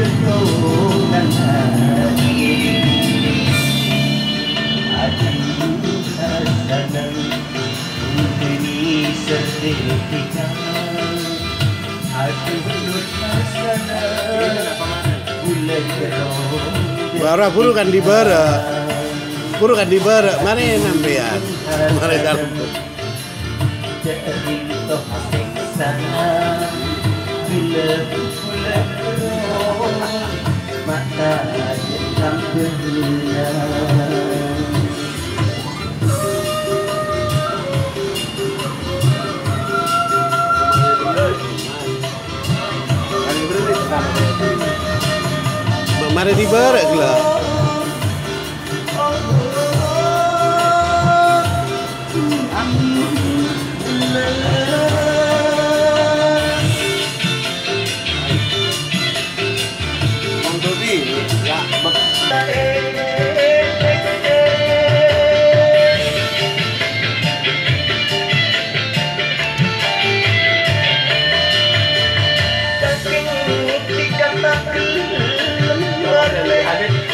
dorongan hati aduh hasanang ini sedetika aduh hasanang bulan gerong bara buru kan di bara mana yang nampian mana kalau dari toh seksa bila bulan gerong mata hitam berenang mana di bara gelap Saking dikatakan lembar